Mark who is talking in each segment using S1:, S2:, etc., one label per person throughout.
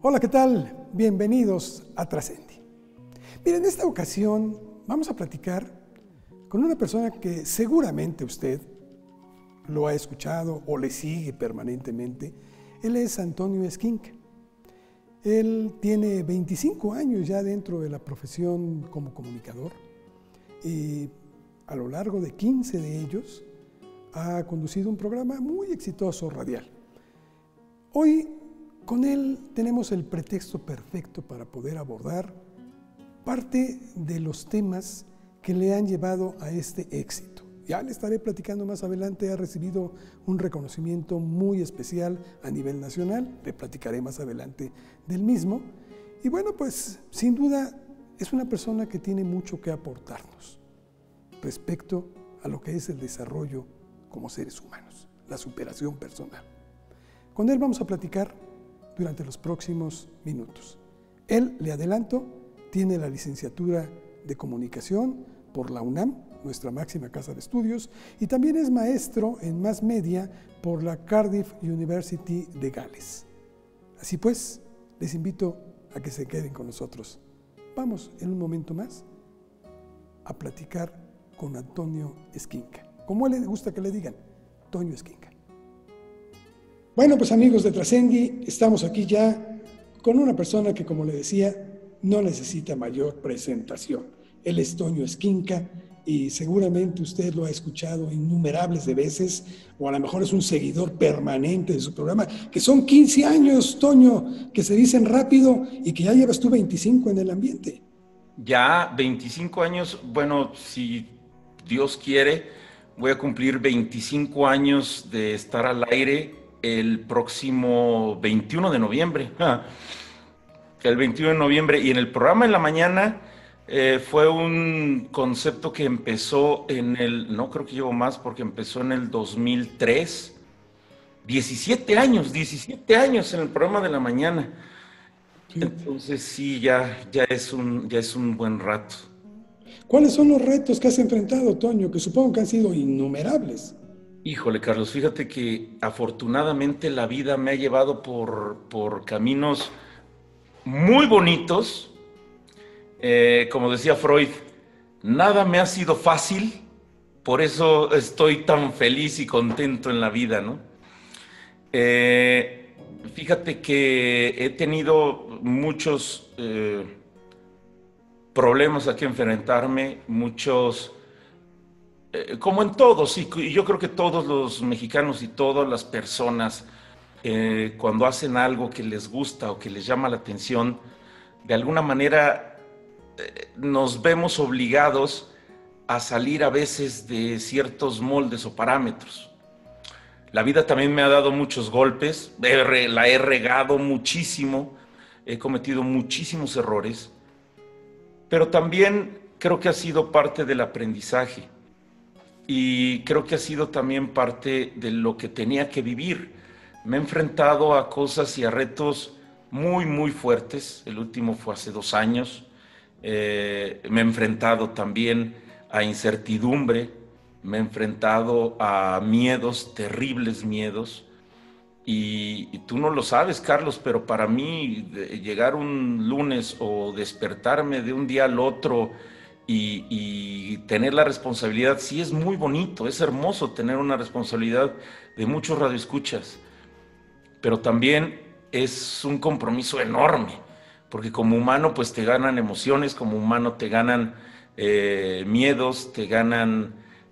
S1: Hola, ¿qué tal? Bienvenidos a Trascendi. Miren, en esta ocasión vamos a platicar con una persona que seguramente usted lo ha escuchado o le sigue permanentemente. Él es Antonio Esquinca. Él tiene 25 años ya dentro de la profesión como comunicador y a lo largo de 15 de ellos ha conducido un programa muy exitoso radial. Hoy con él tenemos el pretexto perfecto para poder abordar parte de los temas que le han llevado a este éxito. Ya le estaré platicando más adelante, ha recibido un reconocimiento muy especial a nivel nacional, le platicaré más adelante del mismo. Y bueno, pues sin duda es una persona que tiene mucho que aportarnos respecto a lo que es el desarrollo como seres humanos, la superación personal. Con él vamos a platicar durante los próximos minutos. Él, le adelanto, tiene la licenciatura de Comunicación por la UNAM, nuestra máxima casa de estudios, y también es maestro en Mass Media por la Cardiff University de Gales. Así pues, les invito a que se queden con nosotros. Vamos en un momento más a platicar con Antonio Esquinca. ¿Cómo le gusta que le digan? Toño Esquinca. Bueno, pues amigos de Trascendi, estamos aquí ya con una persona que, como le decía, no necesita mayor presentación. Él es Toño Esquinca y seguramente usted lo ha escuchado innumerables de veces, o a lo mejor es un seguidor permanente de su programa, que son 15 años, Toño, que se dicen rápido y que ya llevas tú 25 en el ambiente.
S2: Ya 25 años, bueno, si Dios quiere, voy a cumplir 25 años de estar al aire el próximo 21 de noviembre. El 21 de noviembre, y en el programa en la mañana fue un concepto que empezó no creo que llevo más porque empezó en el 2003. 17 años en el programa de la mañana.
S1: Sí.
S2: Entonces sí, ya es un buen rato.
S1: ¿Cuáles son los retos que has enfrentado, Toño? Que supongo que han sido innumerables.
S2: Híjole, Carlos, fíjate que afortunadamente la vida me ha llevado por caminos muy bonitos. Como decía Freud, nada me ha sido fácil, por eso estoy tan feliz y contento en la vida, ¿no? Eh, Fíjate que he tenido muchos problemas a que enfrentarme, como en todos, y yo creo que todos los mexicanos y todas las personas, cuando hacen algo que les gusta o que les llama la atención, de alguna manera nos vemos obligados a salir a veces de ciertos moldes o parámetros. La vida también me ha dado muchos golpes, la he regado muchísimo, he cometido muchísimos errores, pero también creo que ha sido parte del aprendizaje y creo que ha sido también parte de lo que tenía que vivir. Me he enfrentado a cosas y a retos muy, muy fuertes. El último fue hace 2 años. Me he enfrentado también a incertidumbre, me he enfrentado a miedos, terribles miedos. Y tú no lo sabes, Carlos, pero para mí llegar un lunes o despertarme de un día al otro y tener la responsabilidad, sí es muy bonito, es hermoso tener una responsabilidad de muchos radioescuchas, pero también es un compromiso enorme, porque como humano pues te ganan emociones, como humano te ganan miedos, te ganan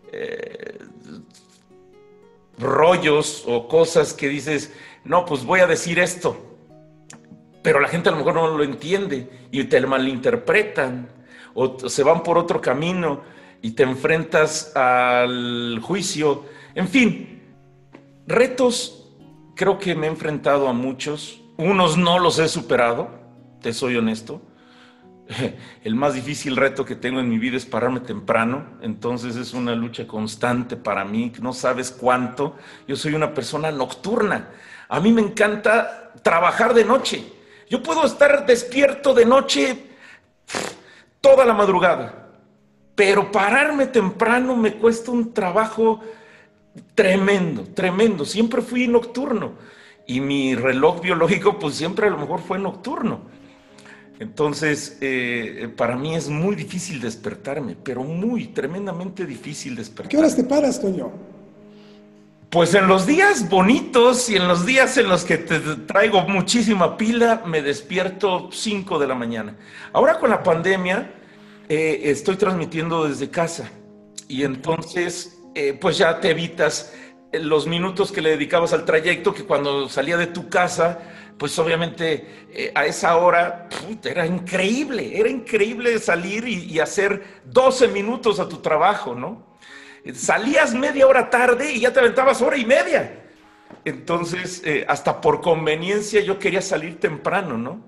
S2: rollos o cosas que dices, no, pues voy a decir esto, pero la gente a lo mejor no lo entiende y te malinterpretan o se van por otro camino y te enfrentas al juicio. En fin, retos, creo que me he enfrentado a muchos, unos no los he superado, te soy honesto. El más difícil reto que tengo en mi vida es pararme temprano, entonces es una lucha constante para mí, no sabes cuánto. Yo soy una persona nocturna, a mí me encanta trabajar de noche. Yo puedo estar despierto de noche toda la madrugada, pero pararme temprano me cuesta un trabajo tremendo, tremendo. Siempre fui nocturno y mi reloj biológico pues siempre a lo mejor fue nocturno. Entonces, para mí es muy difícil despertarme, pero muy, tremendamente difícil
S1: ¿A qué horas te
S2: despertarme.
S1: paras, Toño?
S2: Pues en los días bonitos y en los días en los que te traigo muchísima pila, me despierto 5 de la mañana. Ahora con la pandemia, estoy transmitiendo desde casa y
S1: Ok.
S2: entonces, pues ya te evitas los minutos que le dedicabas al trayecto, que cuando salía de tu casa, pues obviamente a esa hora era increíble salir y hacer 12 minutos a tu trabajo, ¿no? Salías media hora tarde y ya te aventabas hora y media. Entonces, hasta por conveniencia yo quería salir temprano, ¿no?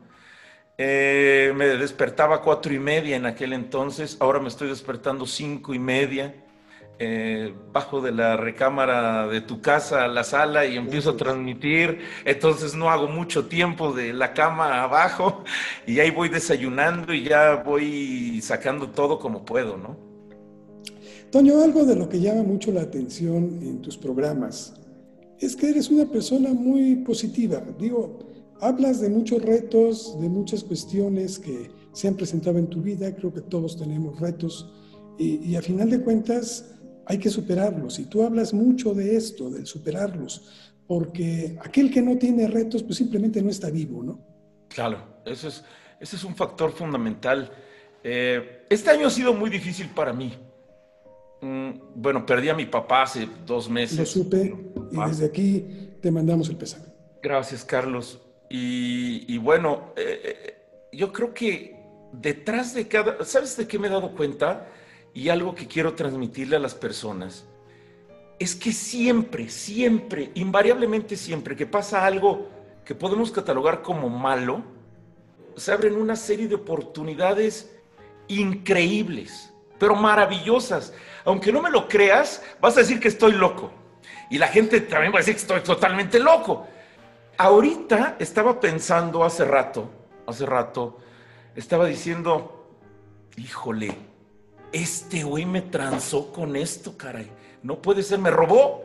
S2: Me despertaba 4:30 en aquel entonces, ahora me estoy despertando 5:30. Bajo de la recámara de tu casa a la sala y empiezo a
S1: Gracias.
S2: transmitir, entonces no hago mucho tiempo de la cama abajo y ahí voy desayunando y ya voy sacando todo como puedo, ¿no?
S1: Toño, algo de lo que llama mucho la atención en tus programas es que eres una persona muy positiva. Digo, hablas de muchos retos, de muchas cuestiones que se han presentado en tu vida. Creo que todos tenemos retos y a final de cuentas hay que superarlos. Y tú hablas mucho de esto, del superarlos, porque aquel que no tiene retos, pues simplemente no está vivo, ¿no?
S2: Claro, ese es un factor fundamental. Este año ha sido muy difícil para mí. Bueno, perdí a mi papá hace 2
S1: Lo
S2: meses.
S1: supe y
S2: Ah,
S1: desde aquí te mandamos el pésame.
S2: gracias, Carlos. Y bueno, yo creo que detrás de cada... ¿Sabes de qué me he dado cuenta? Y algo que quiero transmitirle a las personas. Es que siempre, siempre, invariablemente siempre que pasa algo que podemos catalogar como malo, se abren una serie de oportunidades increíbles, pero maravillosas. Aunque no me lo creas, vas a decir que estoy loco. Y la gente también va a decir que estoy totalmente loco. Ahorita estaba pensando hace rato, estaba diciendo, híjole, este güey me transó con esto, caray. No puede ser, me robó.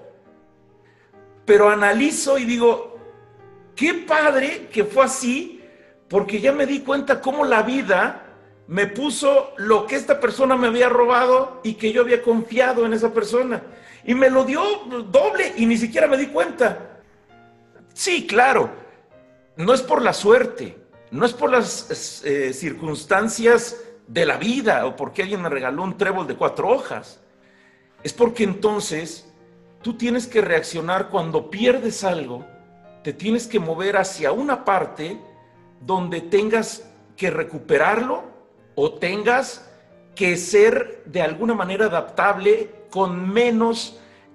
S2: Pero analizo y digo, qué padre que fue así, porque ya me di cuenta cómo la vida me puso lo que esta persona me había robado y que yo había confiado en esa persona. Y me lo dio doble y ni siquiera me di cuenta. Sí, claro, no es por la suerte, no es por las circunstancias de la vida o porque alguien me regaló un trébol de 4 hojas. Es porque entonces tú tienes que reaccionar cuando pierdes algo, te tienes que mover hacia una parte donde tengas que recuperarlo o tengas que ser de alguna manera adaptable con menos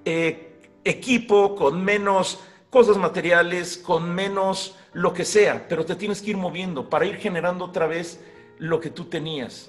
S2: equipo, con menos cosas materiales, con menos lo que sea, pero te tienes que ir moviendo para ir generando otra vez lo que tú tenías.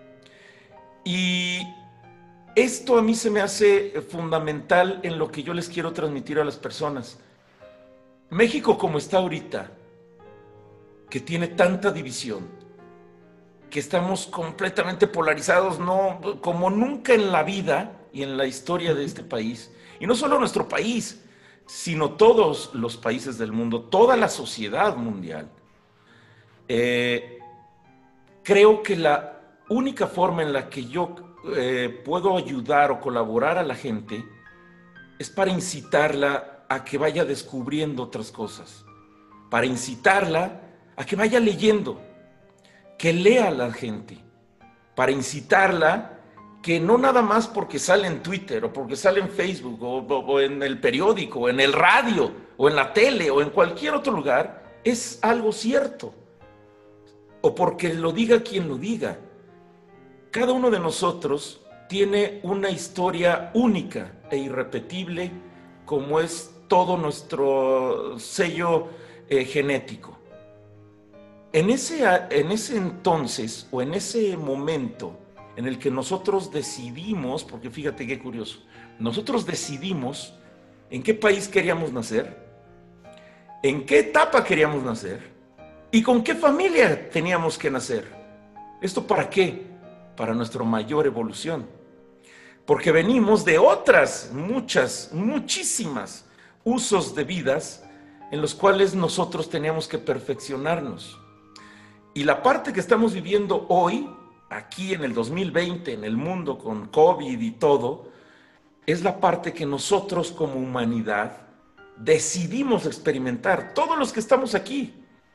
S2: Y esto a mí se me hace fundamental en lo que yo les quiero transmitir a las personas. México como está ahorita, que tiene tanta división, que estamos completamente polarizados, no, como nunca en la vida y en la historia de este país, y no solo nuestro país, sino todos los países del mundo, toda la sociedad mundial. Eh, Creo que la única forma en la que yo puedo ayudar o colaborar a la gente es para incitarla a que vaya descubriendo otras cosas, para incitarla a que vaya leyendo, que lea a la gente, para incitarla que no nada más porque sale en Twitter o porque sale en Facebook o en el periódico, o en el radio o en la tele o en cualquier otro lugar, es algo cierto, o porque lo diga quien lo diga. Cada uno de nosotros tiene una historia única e irrepetible, como es todo nuestro sello genético. En ese entonces o en ese momento en el que nosotros decidimos, porque fíjate qué curioso, nosotros decidimos en qué país queríamos nacer, en qué etapa queríamos nacer y con qué familia teníamos que nacer. ¿Esto para qué? Para nuestra mayor evolución. Porque venimos de otras, muchas, muchísimas usos de vidas en los cuales nosotros teníamos que perfeccionarnos. Y la parte que estamos viviendo hoy, aquí en el 2020, en el mundo con COVID y todo, es la parte que nosotros como humanidad decidimos experimentar. Todos los que estamos aquí.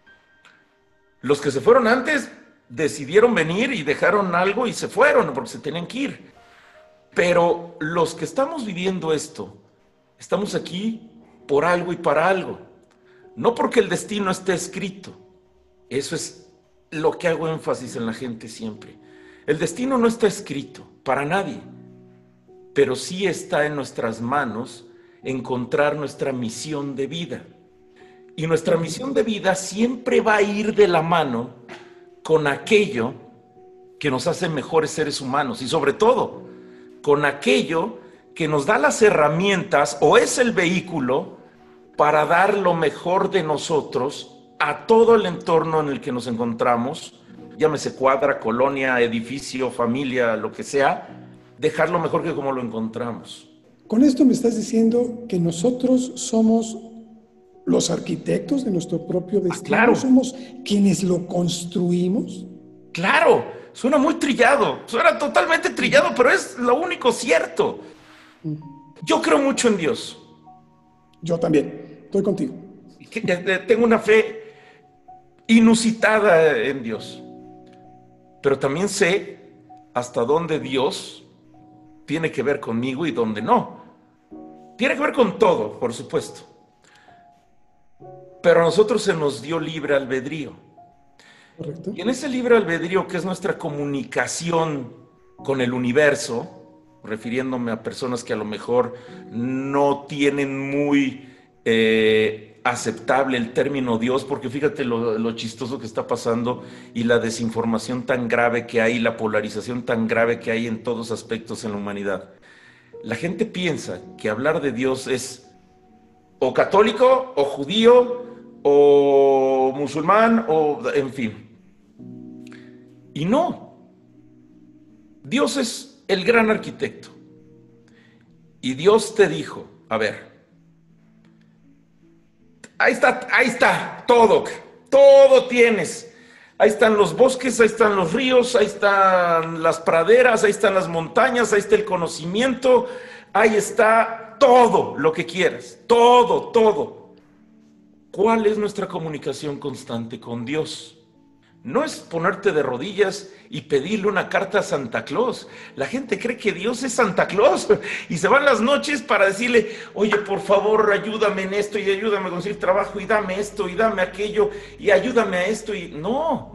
S2: Los que se fueron antes decidieron venir y dejaron algo y se fueron porque se tenían que ir. Pero los que estamos viviendo esto, estamos aquí por algo y para algo. No porque el destino esté escrito. Eso es lo que hago énfasis en la gente siempre. El destino no está escrito para nadie, pero sí está en nuestras manos encontrar nuestra misión de vida. Y nuestra misión de vida siempre va a ir de la mano con aquello que nos hace mejores seres humanos y sobre todo con aquello que nos da las herramientas o es el vehículo para dar lo mejor de nosotros a todo el entorno en el que nos encontramos, llámese cuadra, colonia, edificio, familia, lo que sea, dejar lo mejor que como lo encontramos.
S1: Con esto me estás diciendo que nosotros somos los arquitectos de nuestro propio destino.
S2: Claro.
S1: Somos quienes lo construimos.
S2: Claro, suena muy trillado, suena totalmente trillado, pero es lo único cierto. Yo creo mucho en Dios.
S1: Yo también, estoy contigo.
S2: Tengo una fe inusitada en Dios, pero también sé hasta dónde Dios tiene que ver conmigo y dónde no. Tiene que ver con todo, por supuesto. Pero a nosotros se nos dio libre albedrío.
S1: Correcto.
S2: Y en ese libre albedrío, que es nuestra comunicación con el universo, refiriéndome a personas que a lo mejor no tienen muy aceptable el término Dios, porque fíjate lo chistoso que está pasando y la desinformación tan grave que hay, la polarización tan grave que hay en todos aspectos en la humanidad. La gente piensa que hablar de Dios es o católico, o judío, o musulmán, o en fin. Y no. Dios es el gran arquitecto. Y Dios te dijo, a ver, ahí está, todo tienes. Ahí están los bosques, ahí están los ríos, ahí están las praderas, ahí están las montañas, ahí está el conocimiento, ahí está todo lo que quieras, todo. ¿Cuál es nuestra comunicación constante con Dios? No es ponerte de rodillas y pedirle una carta a Santa Claus. La gente cree que Dios es Santa Claus y se van las noches para decirle, oye, por favor, ayúdame en esto y ayúdame a conseguir trabajo y dame esto y dame aquello y ayúdame a esto. Y no.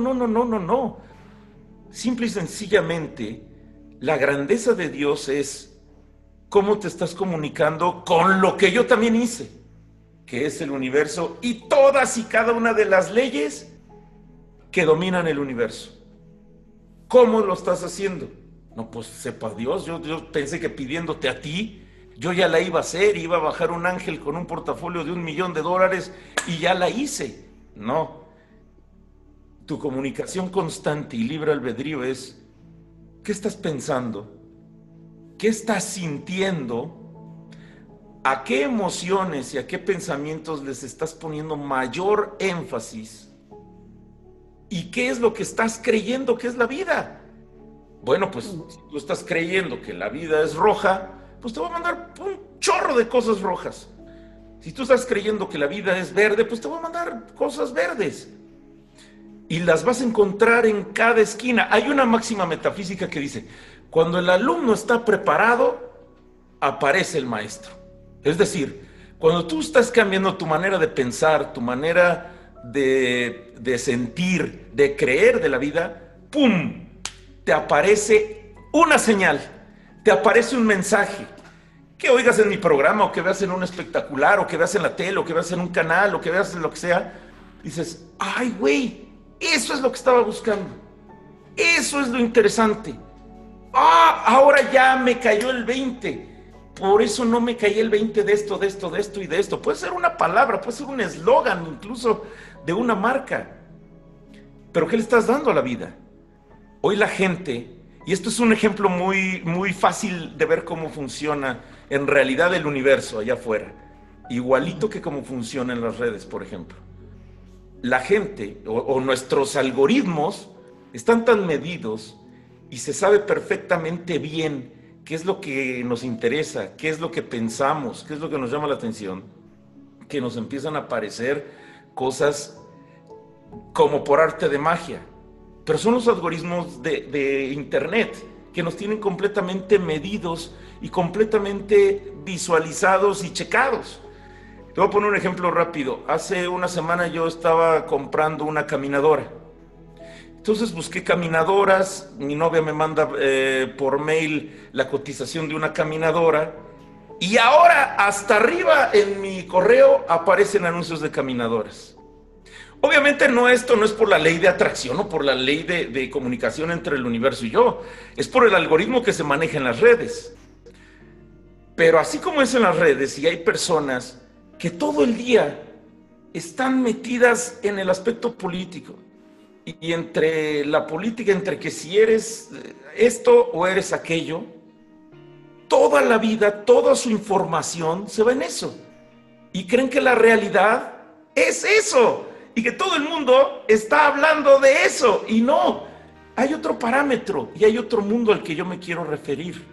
S2: Simple y sencillamente, la grandeza de Dios es cómo te estás comunicando con lo que yo también hice, que es el universo y todas y cada una de las leyes que dominan el universo. ¿Cómo lo estás haciendo? No, pues sepa Dios, yo pensé que pidiéndote a ti, yo ya la iba a hacer, iba a bajar un ángel con un portafolio de $1,000,000 y ya la hice. No. Tu comunicación constante y libre albedrío es, ¿qué estás pensando? ¿Qué estás sintiendo? ¿A qué emociones y a qué pensamientos les estás poniendo mayor énfasis? ¿Y qué es lo que estás creyendo que es la vida? Bueno, pues si tú estás creyendo que la vida es roja, pues te voy a mandar un chorro de cosas rojas. Si tú estás creyendo que la vida es verde, pues te voy a mandar cosas verdes. Y las vas a encontrar en cada esquina. Hay una máxima metafísica que dice, cuando el alumno está preparado, aparece el maestro. Es decir, cuando tú estás cambiando tu manera de pensar, tu manera de sentir, de creer de la vida, ¡pum!, te aparece una señal, te aparece un mensaje, que oigas en mi programa, o que veas en un espectacular, o que veas en la tele, o que veas en un canal, o que veas en lo que sea, dices, ¡ay, güey! Eso es lo que estaba buscando, eso es lo interesante. ¡Ah! Ahora ya me cayó el 20. Por eso no me caí el 20 de esto y de esto. Puede ser una palabra, puede ser un eslogan incluso de una marca. Pero ¿qué le estás dando a la vida? Hoy la gente, y esto es un ejemplo muy fácil de ver cómo funciona en realidad el universo allá afuera. igualito que como funcionan las redes, por ejemplo. La gente o nuestros algoritmos están tan medidos y se sabe perfectamente bien qué es lo que nos interesa, qué es lo que pensamos, qué es lo que nos llama la atención, que nos empiezan a aparecer cosas como por arte de magia. Pero son los algoritmos de Internet que nos tienen completamente medidos y completamente visualizados y checados. Te voy a poner un ejemplo rápido. Hace una semana yo estaba comprando una caminadora. Entonces busqué caminadoras, mi novia me manda por mail la cotización de una caminadora y ahora hasta arriba en mi correo aparecen anuncios de caminadoras. Obviamente esto no es por la ley de atracción o por la ley de comunicación entre el universo y yo, es por el algoritmo que se maneja en las redes. Pero así como es en las redes y hay personas que todo el día están metidas en el aspecto político y entre la política, entre que si eres esto o eres aquello, toda la vida, toda su información se va en eso y creen que la realidad es eso y que todo el mundo está hablando de eso y no, hay otro parámetro y hay otro mundo al que yo me quiero referir.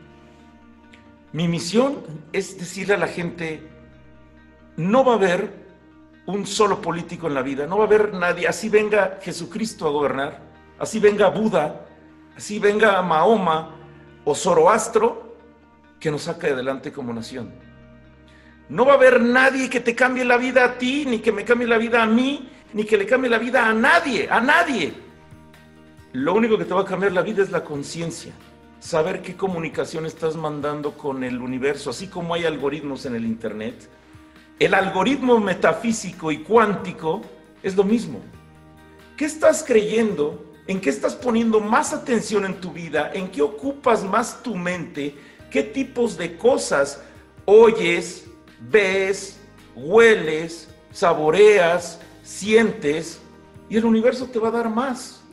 S2: Mi misión es decirle a la gente: no va a haber un solo político en la vida, no va a haber nadie, así venga Jesucristo a gobernar, así venga Buda, así venga Mahoma o Zoroastro, que nos saque adelante como nación. No va a haber nadie que te cambie la vida a ti, ni que me cambie la vida a mí, ni que le cambie la vida a nadie, a nadie. Lo único que te va a cambiar la vida es la conciencia, saber qué comunicación estás mandando con el universo, así como hay algoritmos en el Internet. El algoritmo metafísico y cuántico es lo mismo. ¿Qué estás creyendo? ¿En qué estás poniendo más atención en tu vida? ¿En qué ocupas más tu mente? ¿Qué tipos de cosas oyes, ves, hueles, saboreas, sientes? Y el universo te va a dar más.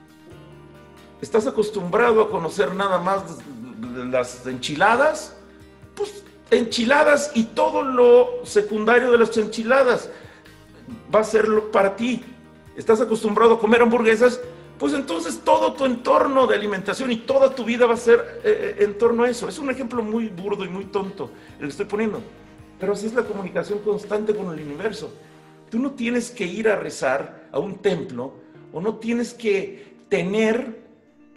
S2: ¿Estás acostumbrado a conocer nada más las enchiladas? Pues enchiladas y todo lo secundario de las enchiladas va a ser para ti. ¿Estás acostumbrado a comer hamburguesas? Pues entonces todo tu entorno de alimentación y toda tu vida va a ser en torno a eso. Es un ejemplo muy burdo y muy tonto el que estoy poniendo, pero así es la comunicación constante con el universo. Tú no tienes que ir a rezar a un templo o no tienes que tener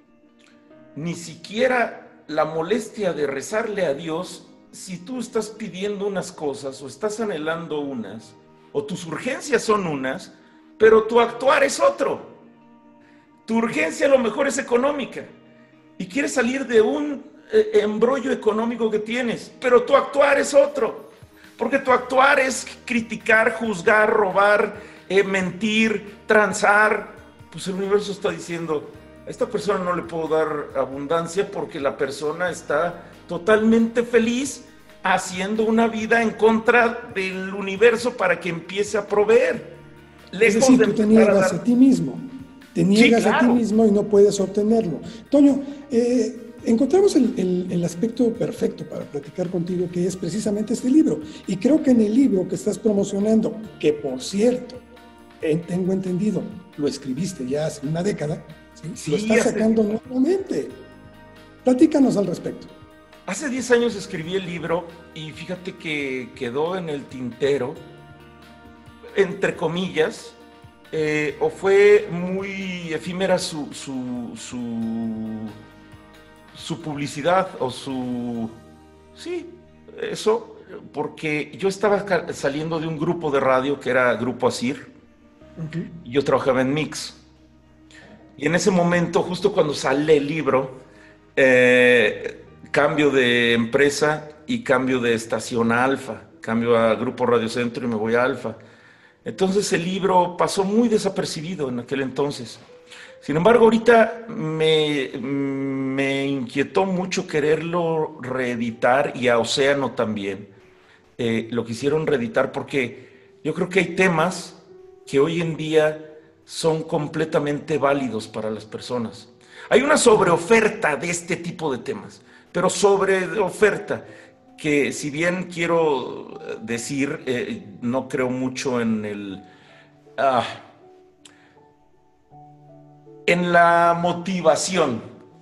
S2: ni siquiera la molestia de rezarle a Dios si tú estás pidiendo unas cosas o estás anhelando unas, o tus urgencias son unas, pero tu actuar es otro. Tu urgencia a lo mejor es económica y quieres salir de un embrollo económico que tienes, pero tu actuar es otro, porque tu actuar es criticar, juzgar, robar, mentir, transar. Pues el universo está diciendo: a esta persona no le puedo dar abundancia porque la persona está totalmente feliz haciendo una vida en contra del universo para que empiece a proveer.
S1: Es decir, tú te niegas a ti mismo. Te niegas
S2: Sí, claro.
S1: a ti mismo y no puedes obtenerlo. Toño, encontramos el aspecto perfecto para platicar contigo, que es precisamente este libro. Y creo que en el libro que estás promocionando, que por cierto, tengo entendido, lo escribiste ya hace una década, ¿sí? Lo estás sacando nuevamente. Platícanos al respecto.
S2: Hace 10 años escribí el libro y fíjate que quedó en el tintero, entre comillas, o fue muy efímera su publicidad o sí, eso, porque yo estaba saliendo de un grupo de radio que era Grupo Asir, y yo trabajaba en Mix. Y en ese momento, justo cuando sale el libro, cambio de empresa y cambio de estación a Alfa, cambio a Grupo Radio Centro y me voy a Alfa. Entonces el libro pasó muy desapercibido en aquel entonces. Sin embargo, ahorita me inquietó mucho quererlo reeditar, y a Océano también. Lo quisieron reeditar porque yo creo que hay temas que hoy en día son completamente válidos para las personas. Hay una sobreoferta de este tipo de temas, pero sobreoferta. que si bien quiero decir, no creo mucho ah, en la motivación,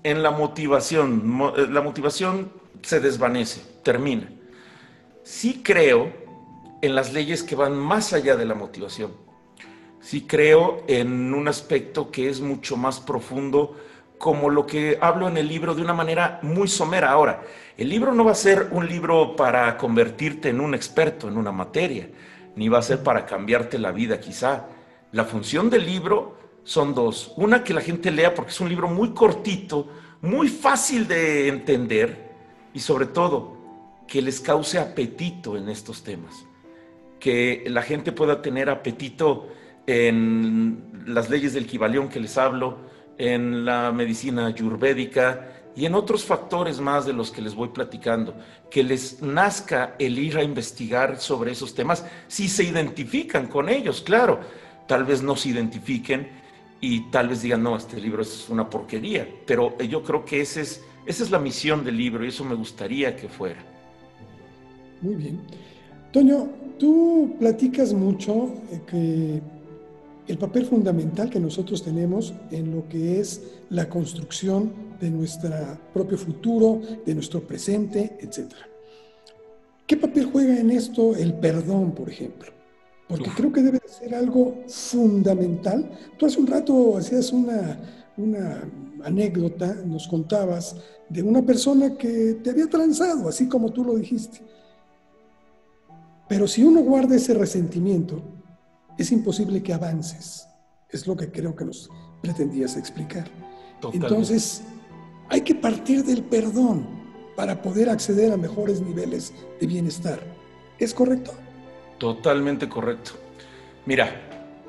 S2: la motivación se desvanece, termina. Sí creo en las leyes que van más allá de la motivación. Sí creo en un aspecto que es mucho más profundo, como lo que hablo en el libro de una manera muy somera. Ahora, el libro no va a ser un libro para convertirte en un experto en una materia, ni va a ser para cambiarte la vida quizá. La función del libro son dos. Una, que la gente lea porque es un libro muy cortito, muy fácil de entender y sobre todo que les cause apetito en estos temas, que la gente pueda tener apetito en las leyes del Kybalión que les hablo, en la medicina ayurvédica y en otros factores más de los que les voy platicando, que les nazca el ir a investigar sobre esos temas, si se identifican con ellos, claro. Tal vez no se identifiquen y tal vez digan, no, este libro es una porquería, pero yo creo que esa es la misión del libro y eso me gustaría que fuera.
S1: Muy bien. Toño, tú platicas mucho que el papel fundamental que nosotros tenemos en lo que es la construcción de nuestro propio futuro, de nuestro presente, etc. ¿Qué papel juega en esto el perdón, por ejemplo? Porque creo que debe de ser algo fundamental. Tú hace un rato hacías una anécdota, nos contabas de una persona que te había transado, así como tú lo dijiste. Pero si uno guarda ese resentimiento, es imposible que avances. Es lo que creo que nos pretendías explicar.
S2: Totalmente.
S1: Entonces, hay que partir del perdón para poder acceder a mejores niveles de bienestar. ¿Es correcto?
S2: Totalmente correcto. Mira,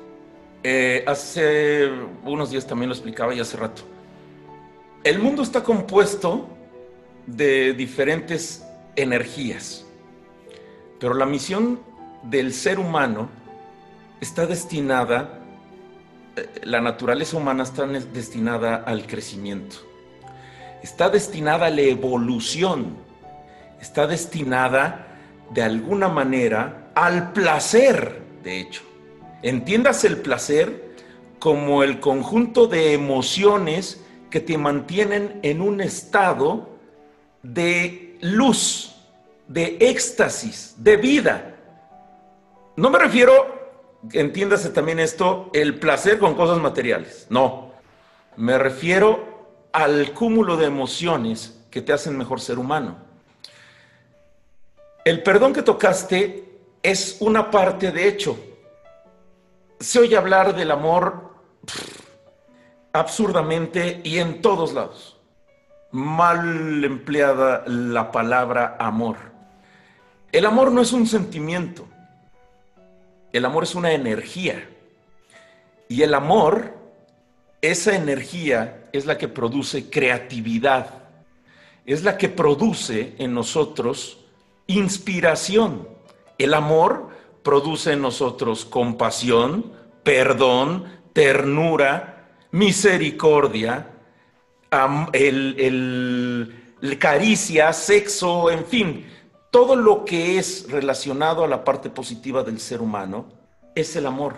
S2: hace unos días también lo explicaba y hace rato. El mundo está compuesto de diferentes energías, pero la misión del ser humano está destinada, la naturaleza humana está destinada al crecimiento, está destinada a la evolución, está destinada de alguna manera al placer, de hecho. Entiendas el placer como el conjunto de emociones que te mantienen en un estado de luz, de éxtasis, de vida. No me refiero, entiéndase también esto, el placer con cosas materiales. No, me refiero al cúmulo de emociones que te hacen mejor ser humano. El perdón que tocaste es una parte, de hecho. Se oye hablar del amor absurdamente y en todos lados. Mal empleada la palabra amor. El amor no es un sentimiento. El amor es una energía. Y el amor, esa energía, es la que produce creatividad. Es la que produce en nosotros inspiración. El amor produce en nosotros compasión, perdón, ternura, misericordia, caricia, sexo, en fin, todo lo que es relacionado a la parte positiva del ser humano es el amor.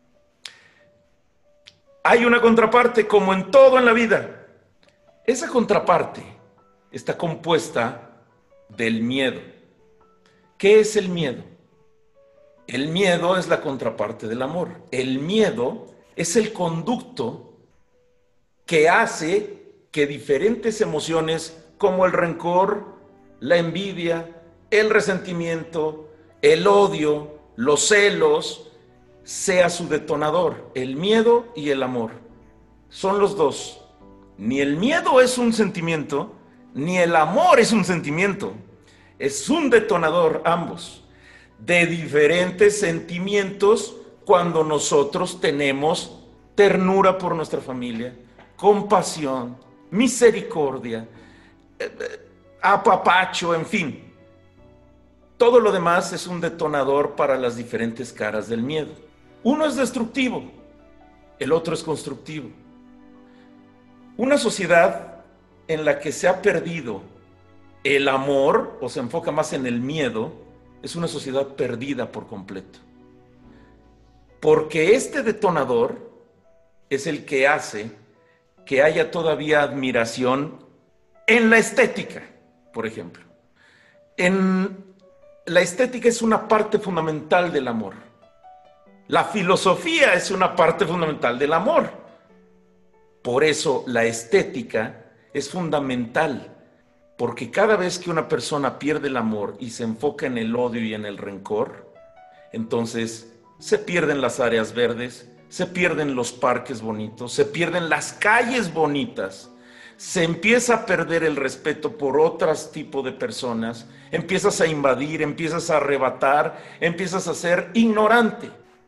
S2: Hay una contraparte, como en todo en la vida. Esa contraparte está compuesta del miedo. ¿Qué es el miedo? El miedo es la contraparte del amor. El miedo es el conducto que hace que diferentes emociones como el rencor, la envidia, el resentimiento, el odio, los celos, sea su detonador. El miedo y el amor son los dos. Ni el miedo es un sentimiento, ni el amor es un sentimiento. Es un detonador ambos de diferentes sentimientos cuando nosotros tenemos ternura por nuestra familia, compasión, misericordia, apapacho, en fin. Todo lo demás es un detonador para las diferentes caras del miedo. Uno es destructivo, el otro es constructivo. Una sociedad en la que se ha perdido el amor, o se enfoca más en el miedo, es una sociedad perdida por completo. Porque este detonador es el que hace que haya todavía admiración en la estética, por ejemplo. La estética es una parte fundamental del amor. La filosofía es una parte fundamental del amor. Por eso la estética es fundamental, porque cada vez que una persona pierde el amor y se enfoca en el odio y en el rencor, entonces se pierden las áreas verdes, se pierden los parques bonitos, se pierden las calles bonitas, se empieza a perder el respeto por otros tipos de personas, empiezas a invadir, empiezas a arrebatar, empiezas a ser ignorante.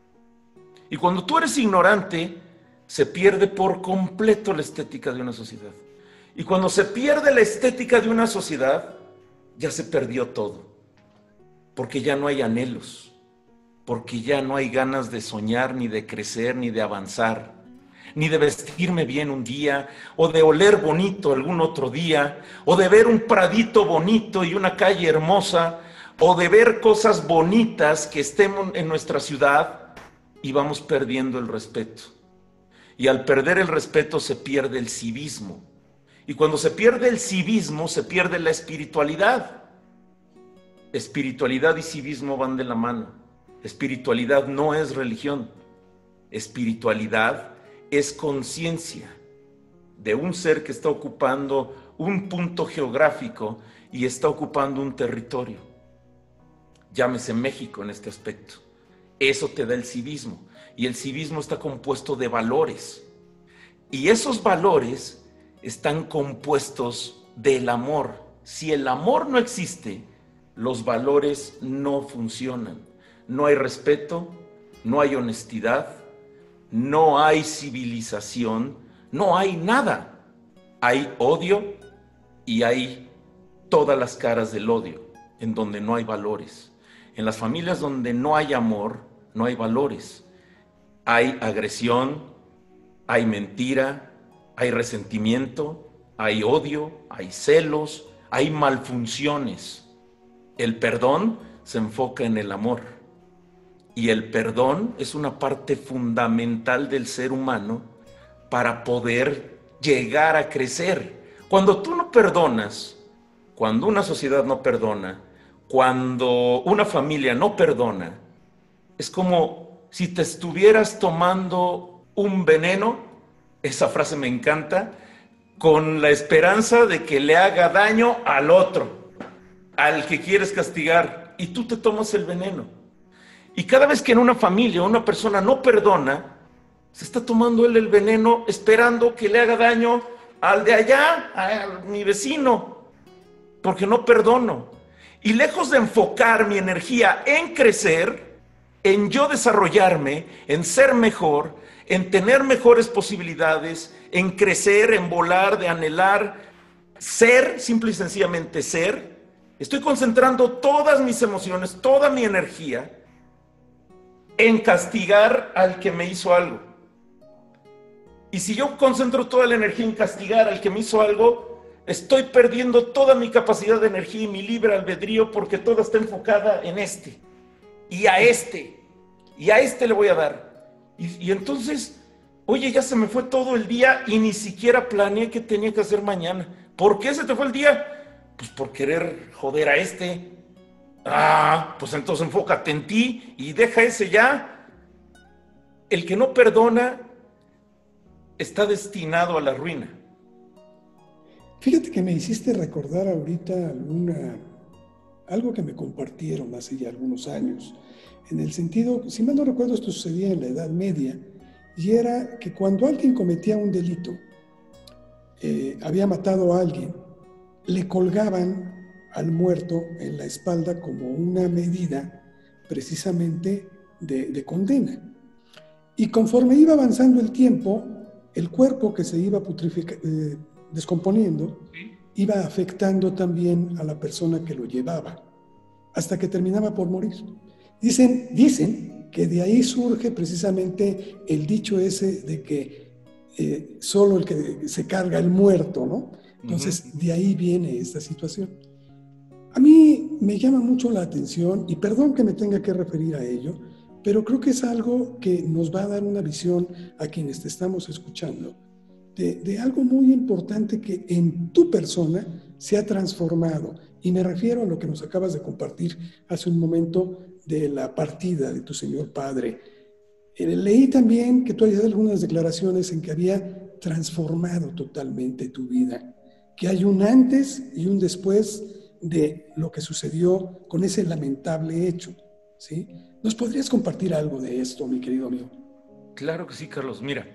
S2: Y cuando tú eres ignorante, se pierde por completo la estética de una sociedad. Y cuando se pierde la estética de una sociedad, ya se perdió todo. Porque ya no hay anhelos, porque ya no hay ganas de soñar, ni de crecer, ni de avanzar, ni de vestirme bien un día, o de oler bonito algún otro día, o de ver un pradito bonito y una calle hermosa, o de ver cosas bonitas que estén en nuestra ciudad, y vamos perdiendo el respeto. Y al perder el respeto se pierde el civismo. Y cuando se pierde el civismo, se pierde la espiritualidad. Espiritualidad y civismo van de la mano. Espiritualidad no es religión. Espiritualidad es conciencia de un ser que está ocupando un punto geográfico y está ocupando un territorio. Llámese México en este aspecto. Eso te da el civismo. Y el civismo está compuesto de valores. Y esos valores están compuestos del amor. Si el amor no existe, los valores no funcionan. No hay respeto, no hay honestidad, no hay civilización, no hay nada. Hay odio y hay todas las caras del odio, en donde no hay valores. En las familias donde no hay amor, no hay valores. Hay agresión, hay mentira, hay resentimiento, hay odio, hay celos, hay malfunciones. El perdón se enfoca en el amor. Y el perdón es una parte fundamental del ser humano para poder llegar a crecer. Cuando tú no perdonas, cuando una sociedad no perdona, cuando una familia no perdona, es como si te estuvieras tomando un veneno, esa frase me encanta, con la esperanza de que le haga daño al otro, al que quieres castigar, y tú te tomas el veneno. Y cada vez que en una familia una persona no perdona, se está tomando él el veneno esperando que le haga daño al de allá, a mi vecino, porque no perdono. Y lejos de enfocar mi energía en crecer, en yo desarrollarme, en ser mejor, en tener mejores posibilidades, en crecer, en volar, de anhelar, ser, simple y sencillamente ser, estoy concentrando todas mis emociones, toda mi energía en castigar al que me hizo algo. Y si yo concentro toda la energía en castigar al que me hizo algo, estoy perdiendo toda mi capacidad de energía y mi libre albedrío, porque toda está enfocada en este. Y a este le voy a dar. Y entonces, oye, ya se me fue todo el día y ni siquiera planeé qué tenía que hacer mañana. ¿Por qué se te fue el día? Pues por querer joder a este. Pues entonces enfócate en ti y deja ese ya. El que no perdona está destinado a la ruina.
S1: Fíjate que me hiciste recordar ahorita algo que me compartieron hace ya algunos años, en el sentido, si mal no recuerdo, esto sucedía en la Edad Media, y era que cuando alguien cometía un delito, había matado a alguien, le colgaban al muerto en la espalda como una medida precisamente de condena. Y conforme iba avanzando el tiempo, el cuerpo que se iba descomponiendo iba afectando también a la persona que lo llevaba, hasta que terminaba por morir. Dicen que de ahí surge precisamente el dicho ese de que solo el que se carga el muerto, ¿no? Entonces, de ahí viene esta situación. A mí me llama mucho la atención, y perdón que me tenga que referir a ello, pero creo que es algo que nos va a dar una visión a quienes te estamos escuchando, de algo muy importante que en tu persona se ha transformado. Y me refiero a lo que nos acabas de compartir hace un momento de la partida de tu señor padre. Leí también que tú habías dado algunas declaraciones en que había transformado totalmente tu vida, que hay un antes y un después de lo que sucedió con ese lamentable hecho, ¿sí? ¿Nos podrías compartir algo de esto, mi querido amigo?
S2: Claro que sí, Carlos. Mira,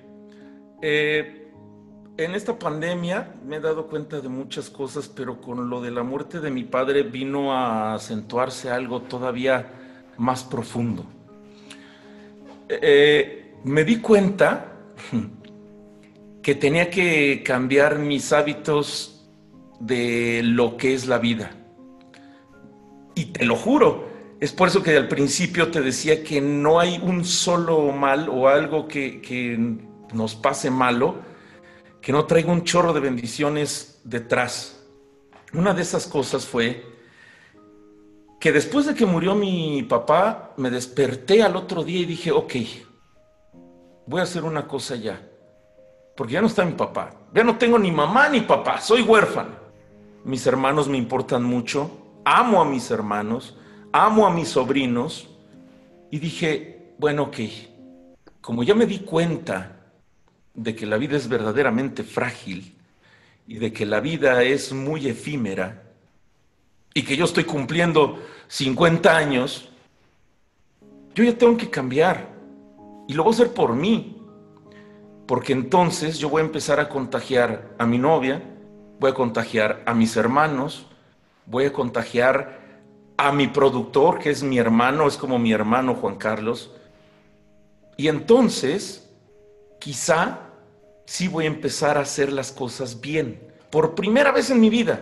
S2: en esta pandemia me he dado cuenta de muchas cosas, pero con lo de la muerte de mi padre vino a acentuarse algo todavía más profundo. Me di cuenta que tenía que cambiar mis hábitos de lo que es la vida. Y te lo juro, es por eso que al principio te decía que no hay un solo mal o algo que nos pase malo, que no traiga un chorro de bendiciones detrás. Una de esas cosas fue que después de que murió mi papá, me desperté al otro día y dije, ok, voy a hacer una cosa ya, porque ya no está mi papá, ya no tengo ni mamá ni papá, soy huérfano. Mis hermanos me importan mucho, amo a mis hermanos, amo a mis sobrinos, y dije, bueno, ok, como ya me di cuenta de que la vida es verdaderamente frágil y de que la vida es muy efímera y que yo estoy cumpliendo 50 años, yo ya tengo que cambiar y lo voy a hacer por mí, porque entonces yo voy a empezar a contagiar a mi novia, voy a contagiar a mis hermanos, voy a contagiar a mi productor, que es mi hermano, es como mi hermano Juan Carlos, y entonces quizá sí voy a empezar a hacer las cosas bien. Por primera vez en mi vida,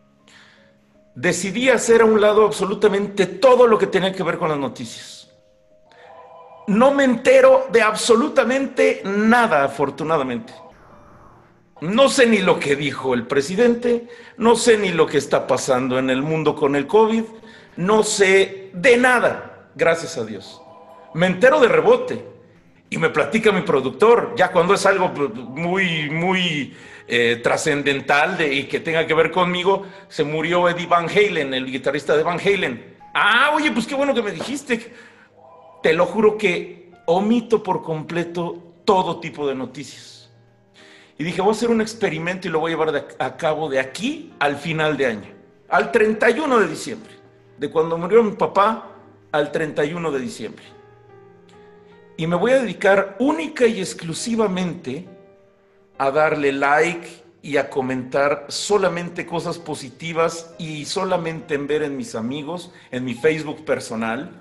S2: decidí hacer a un lado absolutamente todo lo que tenía que ver con las noticias. No me entero de absolutamente nada, afortunadamente. No sé ni lo que dijo el presidente, no sé ni lo que está pasando en el mundo con el COVID, no sé de nada, gracias a Dios. Me entero de rebote y me platica mi productor, ya cuando es algo muy trascendental y que tenga que ver conmigo. Se murió Eddie Van Halen, el guitarrista de Van Halen. Ah, oye, pues qué bueno que me dijiste. Te lo juro que omito por completo todo tipo de noticias. Y dije, voy a hacer un experimento y lo voy a llevar a cabo de aquí al final de año, al 31 de diciembre, de cuando murió mi papá al 31 de diciembre. Y me voy a dedicar única y exclusivamente a darle like y a comentar solamente cosas positivas y solamente en ver en mis amigos, en mi Facebook personal,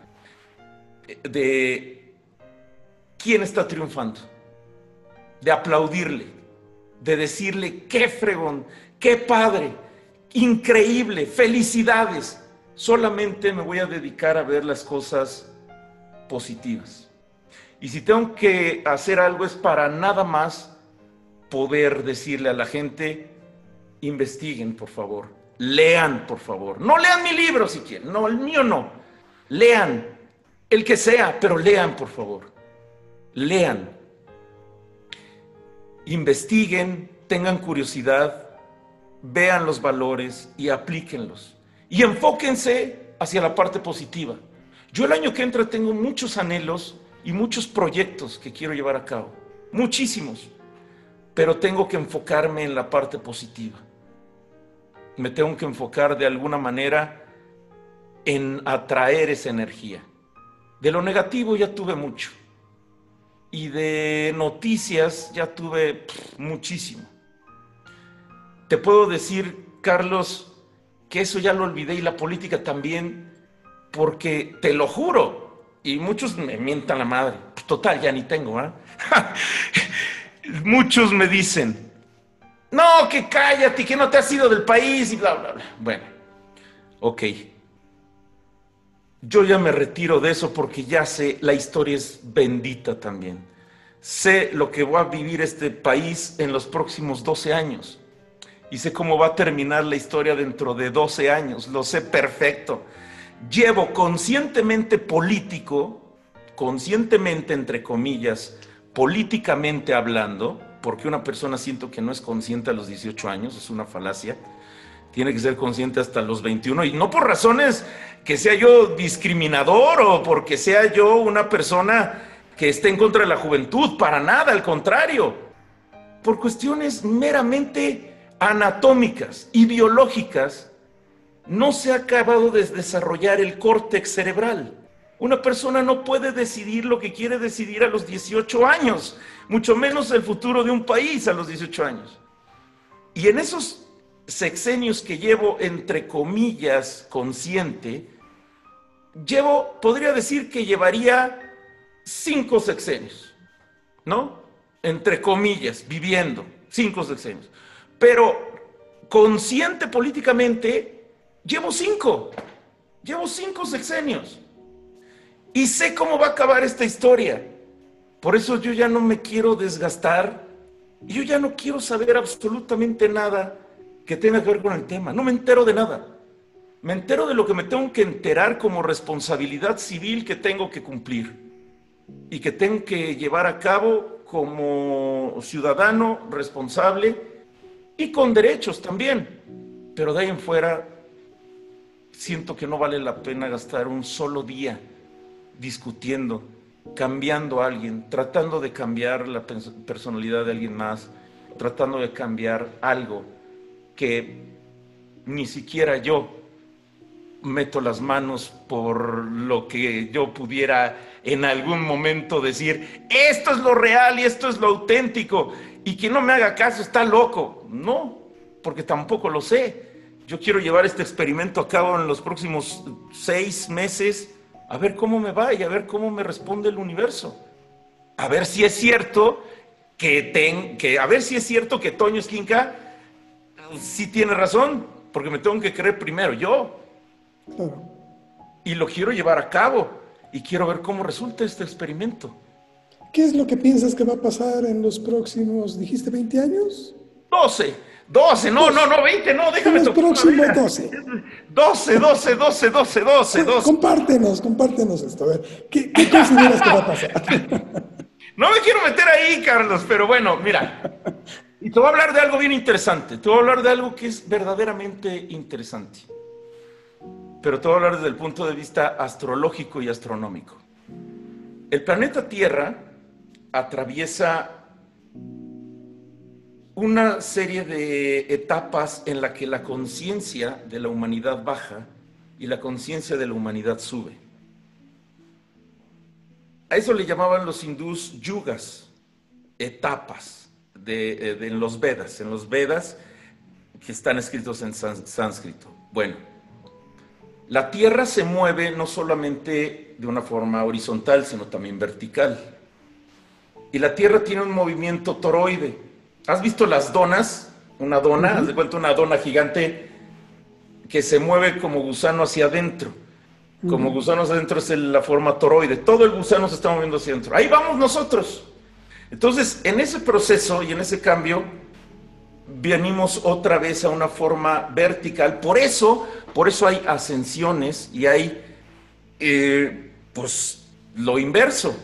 S2: de quién está triunfando, de aplaudirle, de decirle qué fregón, qué padre, increíble, felicidades. Solamente me voy a dedicar a ver las cosas positivas. Y si tengo que hacer algo es para nada más poder decirle a la gente, investiguen por favor, lean por favor. No lean mi libro si quieren, no, el mío no. Lean, el que sea, pero lean por favor. Lean. Investiguen, tengan curiosidad, vean los valores y aplíquenlos. Y enfóquense hacia la parte positiva. Yo el año que entra tengo muchos anhelos y muchos proyectos que quiero llevar a cabo. Muchísimos. Pero tengo que enfocarme en la parte positiva. Me tengo que enfocar de alguna manera en atraer esa energía. De lo negativo ya tuve mucho. Y de noticias ya tuve muchísimo. Te puedo decir, Carlos, que eso ya lo olvidé, y la política también, porque te lo juro, y muchos me mientan la madre, total, ya ni tengo, ¿eh? Muchos me dicen, no, que cállate, que no te has ido del país y bla, bla, bla. Bueno, ok. Yo ya me retiro de eso porque ya sé, la historia es bendita también. Sé lo que va a vivir este país en los próximos 12 años. y sé cómo va a terminar la historia dentro de 12 años, lo sé perfecto. Llevo conscientemente político, conscientemente entre comillas, políticamente hablando, porque una persona siento que no es consciente a los 18 años, es una falacia, tiene que ser consciente hasta los 21, y no por razones que sea yo discriminador o porque sea yo una persona que esté en contra de la juventud, para nada, al contrario, por cuestiones meramente anatómicas y biológicas, no se ha acabado de desarrollar el córtex cerebral. Una persona no puede decidir lo que quiere decidir a los 18 años, mucho menos el futuro de un país a los 18 años. Y en esos sexenios que llevo, entre comillas, consciente, podría decir que llevaría 5 sexenios, ¿no? Entre comillas, viviendo 5 sexenios. Pero consciente políticamente, llevo 5 sexenios. Y sé cómo va a acabar esta historia. Por eso yo ya no me quiero desgastar. Yo ya no quiero saber absolutamente nada que tenga que ver con el tema. No me entero de nada. Me entero de lo que me tengo que enterar como responsabilidad civil que tengo que cumplir y que tengo que llevar a cabo como ciudadano responsable y con derechos también. Pero de ahí en fuera siento que no vale la pena gastar un solo día discutiendo, cambiando a alguien, tratando de cambiar la personalidad de alguien más, tratando de cambiar algo que ni siquiera yo meto las manos por lo que yo pudiera en algún momento decir, esto es lo real y esto es lo auténtico, y quien no me haga caso está loco. No, porque tampoco lo sé. Yo quiero llevar este experimento a cabo en los próximos 6 meses, a ver cómo me va y a ver cómo me responde el universo. A ver si es cierto a ver si es cierto que Toño Esquinca sí tiene razón, porque me tengo que creer primero yo.
S1: Claro.
S2: Y lo quiero llevar a cabo y quiero ver cómo resulta este experimento.
S1: ¿Qué es lo que piensas que va a pasar en los próximos, dijiste, 20 años?
S2: 12, no, 20, no, déjame
S1: en los próximos 12.
S2: 12.
S1: Compártenos esto. A ver, ¿qué consideras que va a pasar?
S2: No me quiero meter ahí, Carlos, pero bueno, mira. Y te voy a hablar de algo bien interesante. Te voy a hablar de algo que es verdaderamente interesante. Pero te voy a hablar desde el punto de vista astrológico y astronómico. El planeta Tierra atraviesa una serie de etapas en la que la conciencia de la humanidad baja y la conciencia de la humanidad sube. A eso le llamaban los hindús yugas, etapas en los Vedas que están escritos en sánscrito. Bueno, la Tierra se mueve no solamente de una forma horizontal, sino también vertical. Y la Tierra tiene un movimiento toroide. ¿Has visto las donas? Una dona, haz de cuenta una dona gigante que se mueve como gusano hacia adentro. Como gusano hacia adentro es la forma toroide. Todo el gusano se está moviendo hacia adentro. Ahí vamos nosotros. Entonces, en ese proceso y en ese cambio, venimos otra vez a una forma vertical. Por eso hay ascensiones y hay, pues, lo inverso.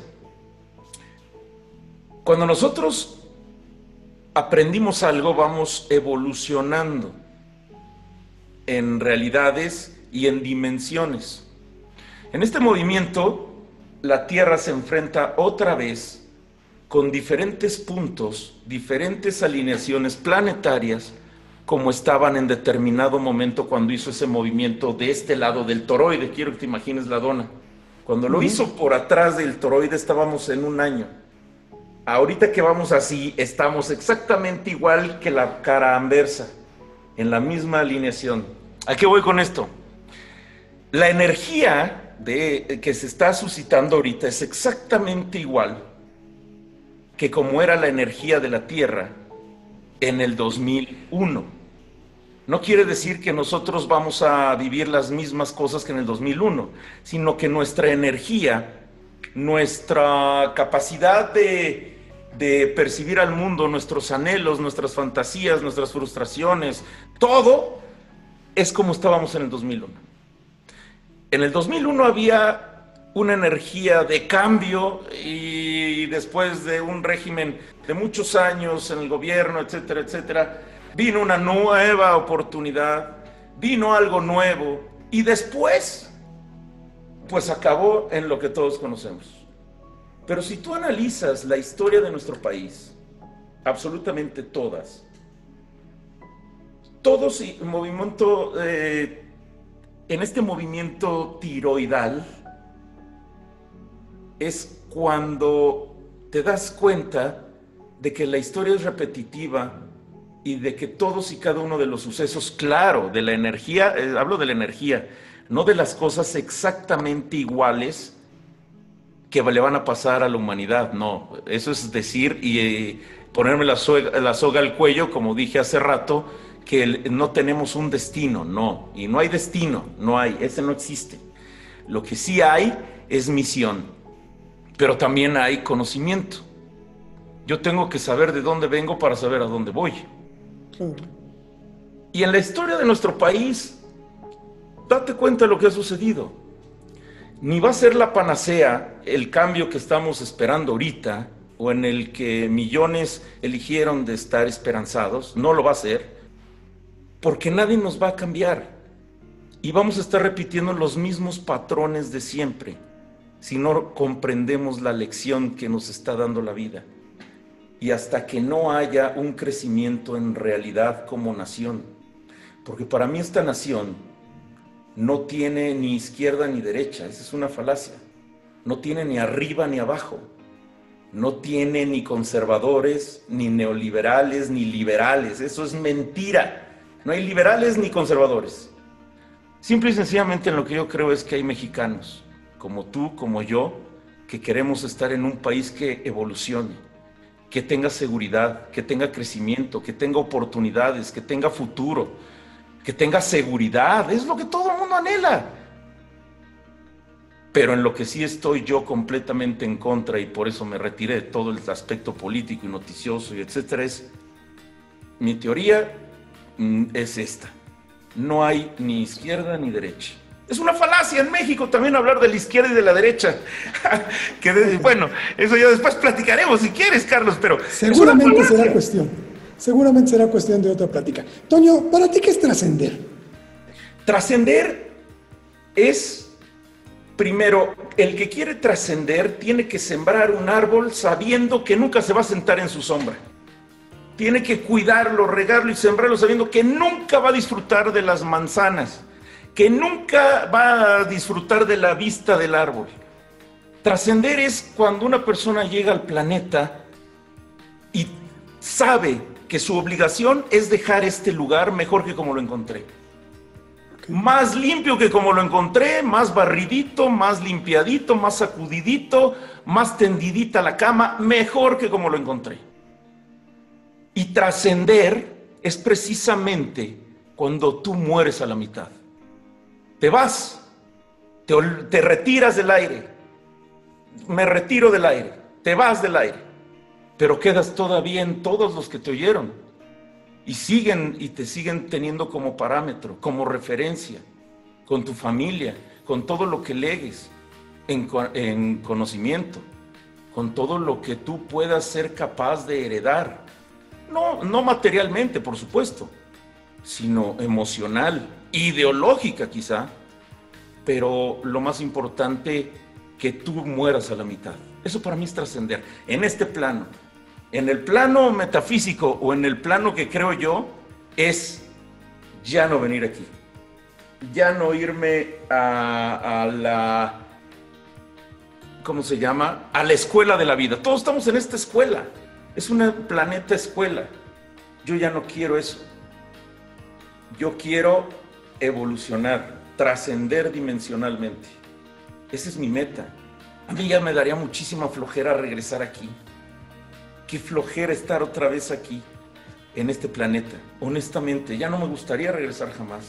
S2: Cuando nosotros aprendimos algo, vamos evolucionando en realidades y en dimensiones. En este movimiento, la Tierra se enfrenta otra vez con diferentes puntos, diferentes alineaciones planetarias, como estaban en determinado momento cuando hizo ese movimiento de este lado del toroide. Quiero que te imagines la dona. Cuando lo hizo por atrás del toroide estábamos en un año. Ahorita que vamos así, estamos exactamente igual que la cara anversa, en la misma alineación. ¿A qué voy con esto? La energía que se está suscitando ahorita es exactamente igual que como era la energía de la Tierra en el 2001. No quiere decir que nosotros vamos a vivir las mismas cosas que en el 2001, sino que nuestra energía, nuestra capacidad de de percibir al mundo, nuestros anhelos, nuestras fantasías, nuestras frustraciones, todo es como estábamos en el 2001. En el 2001 había una energía de cambio y después de un régimen de muchos años en el gobierno, etcétera, etcétera, vino una nueva oportunidad, vino algo nuevo y después, pues acabó en lo que todos conocemos. Pero si tú analizas la historia de nuestro país, absolutamente todos el movimiento, en este movimiento tiroidal, es cuando te das cuenta de que la historia es repetitiva y de que todos y cada uno de los sucesos, claro, de la energía, hablo de la energía, no de las cosas exactamente iguales que le van a pasar a la humanidad, no, eso es decir y ponerme la soga al cuello, como dije hace rato, que no tenemos un destino, no, y no hay destino, no hay, ese no existe. Lo que sí hay es misión, pero también hay conocimiento. Yo tengo que saber de dónde vengo para saber a dónde voy. Y en la historia de nuestro país, date cuenta de lo que ha sucedido. Ni va a ser la panacea el cambio que estamos esperando ahorita, o en el que millones eligieron de estar esperanzados, no lo va a ser, porque nadie nos va a cambiar. Y vamos a estar repitiendo los mismos patrones de siempre, si no comprendemos la lección que nos está dando la vida. Y hasta que no haya un crecimiento en realidad como nación, porque para mí esta nación no tiene ni izquierda ni derecha, esa es una falacia. No tiene ni arriba ni abajo. No tiene ni conservadores, ni neoliberales, ni liberales. Eso es mentira. No hay liberales ni conservadores. Simple y sencillamente en lo que yo creo es que hay mexicanos, como tú, como yo, que queremos estar en un país que evolucione, que tenga seguridad, que tenga crecimiento, que tenga oportunidades, que tenga futuro, que tenga seguridad. Es lo que todo el mundo anhela. Pero en lo que sí estoy yo completamente en contra, y por eso me retiré de todo el aspecto político y noticioso y etcétera, es mi teoría es esta: no hay ni izquierda ni derecha. Es una falacia en México también hablar de la izquierda y de la derecha. Bueno, eso ya después platicaremos si quieres, Carlos, pero
S1: seguramente será cuestión de otra plática. Toño, ¿para ti qué es trascender?
S2: Trascender es, primero, el que quiere trascender tiene que sembrar un árbol sabiendo que nunca se va a sentar en su sombra. Tiene que cuidarlo, regarlo y sembrarlo sabiendo que nunca va a disfrutar de las manzanas, que nunca va a disfrutar de la vista del árbol. Trascender es cuando una persona llega al planeta y sabe que su obligación es dejar este lugar mejor que como lo encontré. Más limpio que como lo encontré, más barridito, más limpiadito, más sacudidito, más tendidita la cama, mejor que como lo encontré. Y trascender es precisamente cuando tú mueres a la mitad. Te vas, te retiras del aire, me retiro del aire, te vas del aire, pero quedas todavía en todos los que te oyeron y te siguen teniendo como parámetro, como referencia, con tu familia, con todo lo que legues en conocimiento, con todo lo que tú puedas ser capaz de heredar. No materialmente, por supuesto, sino emocional, ideológica quizá, pero lo más importante, que tú mueras a la mitad. Eso para mí es trascender, en este plano. En el plano metafísico o en el plano que creo yo, es ya no venir aquí, ya no irme a la, ¿cómo se llama? A la escuela de la vida. Todos estamos en esta escuela, es una planeta escuela. Yo ya no quiero eso. Yo quiero evolucionar, trascender dimensionalmente. Esa es mi meta. A mí ya me daría muchísima flojera regresar aquí. Qué flojera estar otra vez aquí, en este planeta. Honestamente, ya no me gustaría regresar jamás.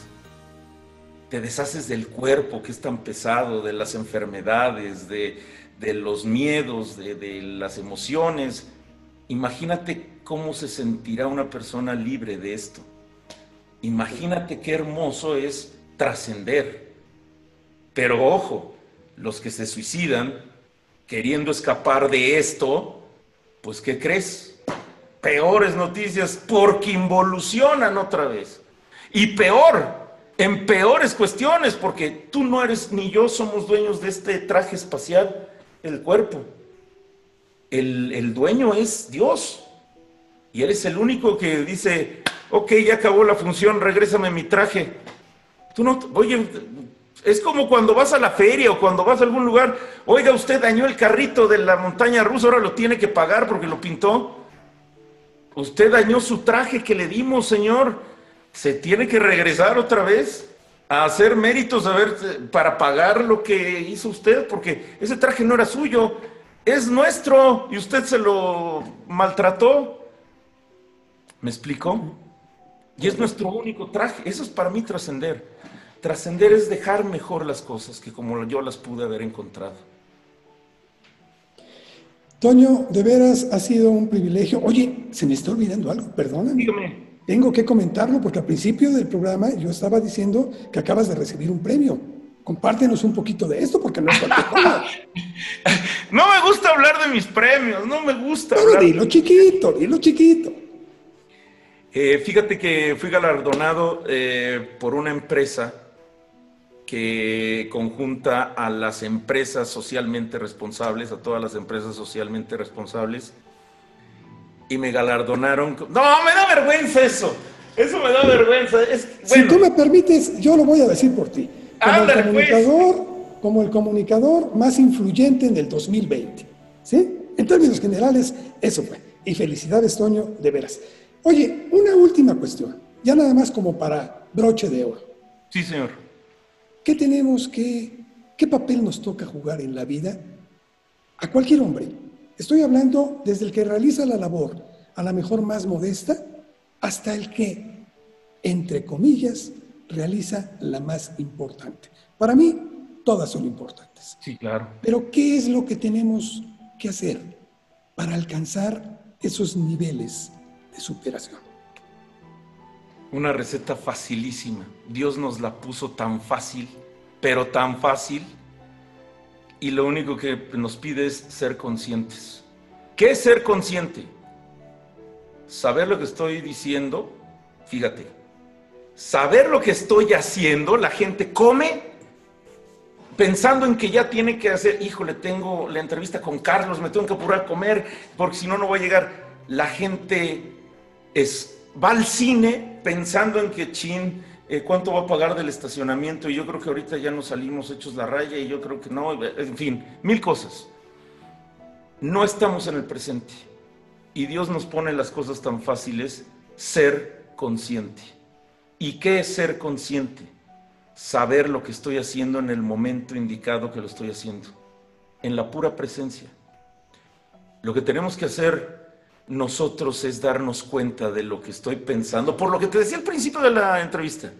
S2: Te deshaces del cuerpo que es tan pesado, de las enfermedades, de los miedos, de las emociones, Imagínate cómo se sentirá una persona libre de esto. Imagínate qué hermoso es trascender. Pero ojo, los que se suicidan queriendo escapar de esto, pues ¿qué crees? Peores noticias porque involucionan otra vez. Y peor, en peores cuestiones, porque tú no eres ni yo somos dueños de este traje espacial, el cuerpo. El dueño es Dios. Y Él es el único que dice, ok, ya acabó la función, regrésame mi traje. Tú no, oye, es como cuando vas a la feria o cuando vas a algún lugar, oiga, usted dañó el carrito de la montaña rusa, ahora lo tiene que pagar porque lo pintó. Usted dañó su traje que le dimos, señor. Se tiene que regresar otra vez a hacer méritos, a ver, para pagar lo que hizo usted, porque ese traje no era suyo, es nuestro y usted se lo maltrató. ¿Me explicó? Y es nuestro único traje. Eso es para mí trascender. Trascender es dejar mejor las cosas que como yo las pude haber encontrado.
S1: Toño, de veras ha sido un privilegio. Oye, se me está olvidando algo, perdóname.
S2: Dígame.
S1: Tengo que comentarlo porque al principio del programa yo estaba diciendo que acabas de recibir un premio. Compártenos un poquito de esto porque no es cualquier cosa.
S2: No me gusta hablar de mis premios, no me gusta
S1: Pero
S2: hablar.
S1: dilo chiquito, dilo chiquito.
S2: Fíjate que fui galardonado por una empresa que conjunta a las empresas socialmente responsables, a todas las empresas socialmente responsables, y me galardonaron. No, me da vergüenza eso. Eso me da vergüenza. Bueno,
S1: si tú me permites, yo lo voy a decir por ti. Como el comunicador más influyente en el 2020. ¿Sí? En términos generales, eso fue. Y felicidades, Toño, de veras. Oye, una última cuestión. Ya nada más como para broche de oro.
S2: Sí, señor.
S1: ¿Qué papel nos toca jugar en la vida a cualquier hombre? Estoy hablando desde el que realiza la labor, a la mejor más modesta, hasta el que, entre comillas, realiza la más importante. Para mí, todas son importantes.
S2: Sí, claro.
S1: Pero ¿qué es lo que tenemos que hacer para alcanzar esos niveles de superación?
S2: Una receta facilísima. Dios nos la puso tan fácil, pero tan fácil, y lo único que nos pide es ser conscientes. ¿Qué es ser consciente? Saber lo que estoy diciendo, fíjate, saber lo que estoy haciendo. La gente come pensando en que ya tiene que hacer, híjole, tengo la entrevista con Carlos, me tengo que apurar a comer, porque si no, no voy a llegar. La gente va al cine pensando en que, ¿cuánto va a pagar del estacionamiento? Y yo creo que ahorita ya nos salimos hechos la raya, y yo creo que no, en fin, mil cosas. No estamos en el presente. Y Dios nos pone las cosas tan fáciles, ser consciente. ¿Y qué es ser consciente? Saber lo que estoy haciendo en el momento indicado que lo estoy haciendo, en la pura presencia. Lo que tenemos que hacer nosotros es darnos cuenta de lo que estoy pensando, por lo que te decía al principio de la entrevista,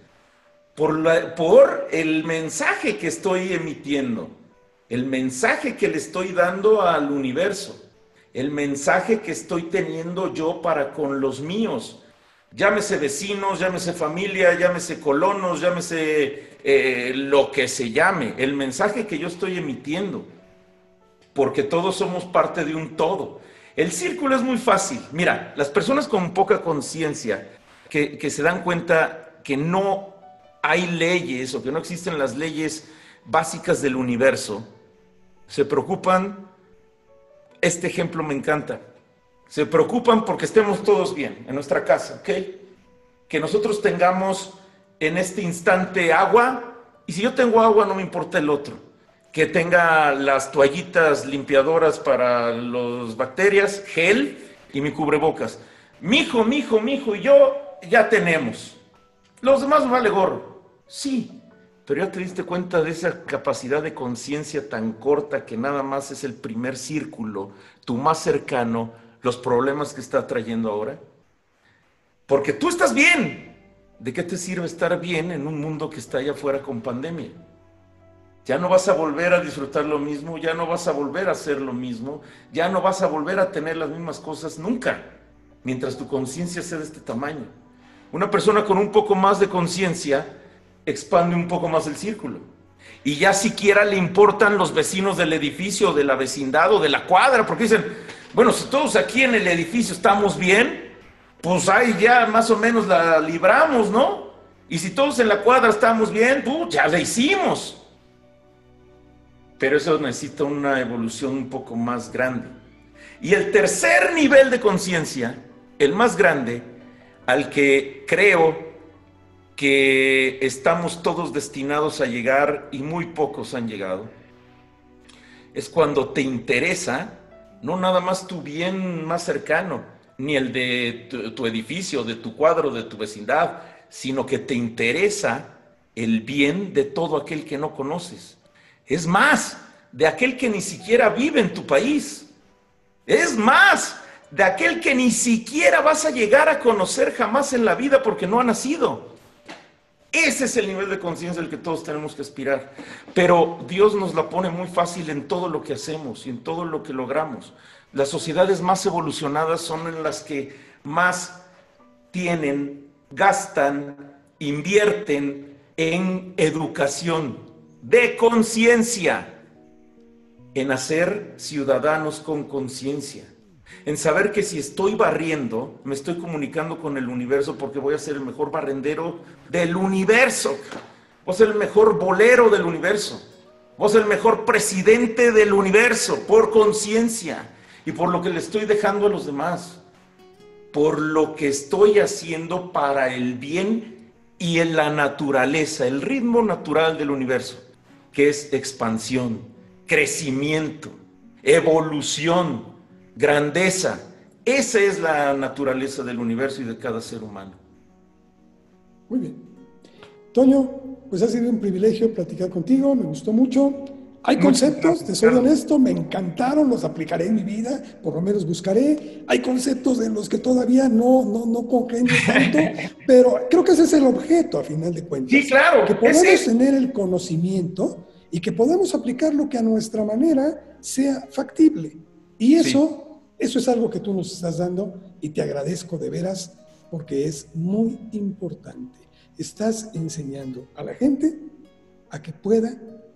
S2: por el mensaje que estoy emitiendo, el mensaje que le estoy dando al universo, el mensaje que estoy teniendo yo para con los míos, llámese vecinos, llámese familia, llámese colonos, llámese lo que se llame, el mensaje que yo estoy emitiendo, porque todos somos parte de un todo. El círculo es muy fácil. Mira, las personas con poca conciencia que se dan cuenta que no hay leyes o que no existen las leyes básicas del universo, se preocupan. Este ejemplo me encanta. Se preocupan porque estemos todos bien en nuestra casa, ¿ok? Que nosotros tengamos en este instante agua, y si yo tengo agua no me importa el otro. Que tenga las toallitas limpiadoras para las bacterias, gel y mi cubrebocas. Mijo, y yo ya tenemos. Los demás me vale gorro. Sí, pero ya te diste cuenta de esa capacidad de conciencia tan corta que nada más es el primer círculo, tu más cercano, los problemas que está trayendo ahora. Porque tú estás bien. ¿De qué te sirve estar bien en un mundo que está allá afuera con pandemia? Ya no vas a volver a disfrutar lo mismo, ya no vas a volver a hacer lo mismo, ya no vas a volver a tener las mismas cosas nunca, mientras tu conciencia sea de este tamaño. Una persona con un poco más de conciencia expande un poco más el círculo. Y ya siquiera le importan los vecinos del edificio, de la vecindad o de la cuadra, porque dicen, bueno, si todos aquí en el edificio estamos bien, pues ahí ya más o menos la libramos, ¿no? Y si todos en la cuadra estamos bien, pues ya la hicimos. Pero eso necesita una evolución un poco más grande. Y el tercer nivel de conciencia, el más grande, al que creo que estamos todos destinados a llegar y muy pocos han llegado, es cuando te interesa no nada más tu bien más cercano, ni el de tu edificio, de tu cuadro, de tu vecindad, sino que te interesa el bien de todo aquel que no conoces. Es más, de aquel que ni siquiera vive en tu país. Es más, de aquel que ni siquiera vas a llegar a conocer jamás en la vida porque no ha nacido. Ese es el nivel de conciencia al que todos tenemos que aspirar. Pero Dios nos la pone muy fácil en todo lo que hacemos y en todo lo que logramos. Las sociedades más evolucionadas son en las que más tienen, gastan, invierten en educación de conciencia, en hacer ciudadanos con conciencia, en saber que si estoy barriendo, me estoy comunicando con el universo porque voy a ser el mejor barrendero del universo, voy a ser el mejor bolero del universo, voy a ser el mejor presidente del universo por conciencia y por lo que le estoy dejando a los demás, por lo que estoy haciendo para el bien y en la naturaleza, el ritmo natural del universo, que es expansión, crecimiento, evolución, grandeza. Esa es la naturaleza del universo y de cada ser humano.
S1: Muy bien. Toño, pues ha sido un privilegio platicar contigo, me gustó mucho. Hay conceptos, te soy honesto, me encantaron, los aplicaré en mi vida, por lo menos buscaré. Hay conceptos en los que todavía no congenio tanto, pero creo que ese es el objeto, a final de cuentas.
S2: Sí, claro.
S1: Que podamos tener el conocimiento y que podamos aplicar lo que a nuestra manera sea factible. Y eso es algo que tú nos estás dando y te agradezco de veras porque es muy importante. Estás enseñando a la gente a que pueda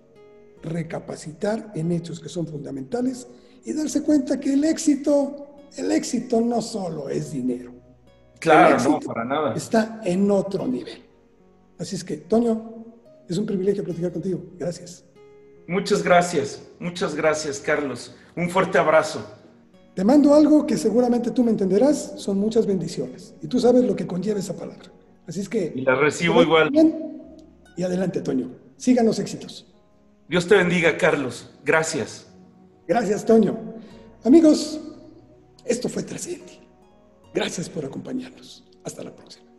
S1: recapacitar en hechos que son fundamentales y darse cuenta que el éxito no solo es dinero.
S2: Claro, no, para nada.
S1: Está en otro nivel. Así es que, Toño, es un privilegio platicar contigo. Gracias.
S2: Muchas gracias, Carlos. Un fuerte abrazo.
S1: Te mando algo que seguramente tú me entenderás, son muchas bendiciones. Y tú sabes lo que conlleva esa palabra. Así es que...
S2: Y las recibo igual.
S1: Bien, y adelante, Toño. Sigan los éxitos.
S2: Dios te bendiga, Carlos. Gracias.
S1: Gracias, Toño. Amigos, esto fue Trascendi. Gracias por acompañarnos. Hasta la próxima.